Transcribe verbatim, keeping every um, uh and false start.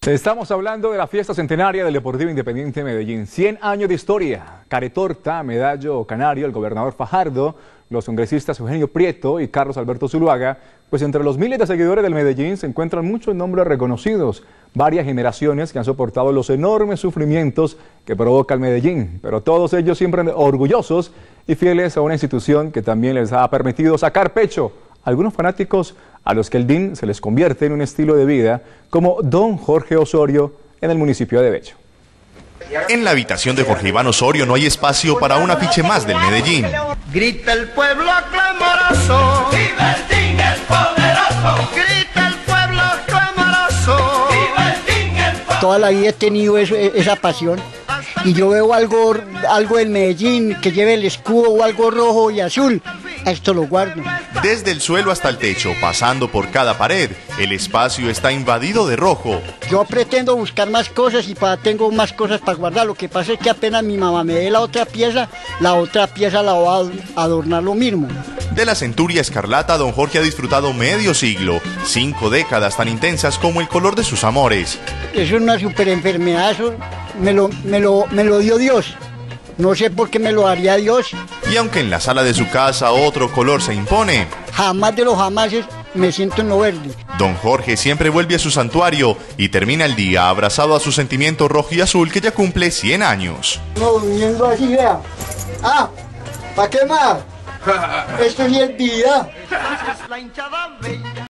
Estamos hablando de la fiesta centenaria del Deportivo Independiente de Medellín. cien años de historia. Caretorta, Medallo Canario, el gobernador Fajardo, los congresistas Eugenio Prieto y Carlos Alberto Zuluaga. Pues entre los miles de seguidores del Medellín se encuentran muchos nombres reconocidos. Varias generaciones que han soportado los enormes sufrimientos que provoca el Medellín. Pero todos ellos siempre orgullosos y fieles a una institución que también les ha permitido sacar pecho. Algunos fanáticos a los que el D I N se les convierte en un estilo de vida, como don Jorge Osorio en el municipio de Bello. En la habitación de Jorge Iván Osorio no hay espacio para un afiche más del Medellín. Grita el pueblo clamoroso, ¡viva el D I N el poderoso! Grita el pueblo clamoroso, ¡viva el D I N el poderoso! Toda la vida he tenido eso, esa pasión, y yo veo algo, algo del Medellín que lleve el escudo o algo rojo y azul. Esto lo guardo. Desde el suelo hasta el techo, pasando por cada pared, el espacio está invadido de rojo. Yo pretendo buscar más cosas y para, tengo más cosas para guardar. Lo que pasa es que apenas mi mamá me dé la otra pieza, la otra pieza la voy a adornar lo mismo. De la centuria escarlata, don Jorge ha disfrutado medio siglo, cinco décadas tan intensas como el color de sus amores. Eso es una super enfermedad, eso me lo, me lo, me lo dio Dios. No sé por qué me lo haría Dios. Y aunque en la sala de su casa otro color se impone, jamás de los jamases me siento en lo verde. don Jorge siempre vuelve a su santuario y termina el día abrazado a su sentimiento rojo y azul que ya cumple cien años. No, durmiendo así, vea. Ah, ¿para qué más? Esto sí es vida.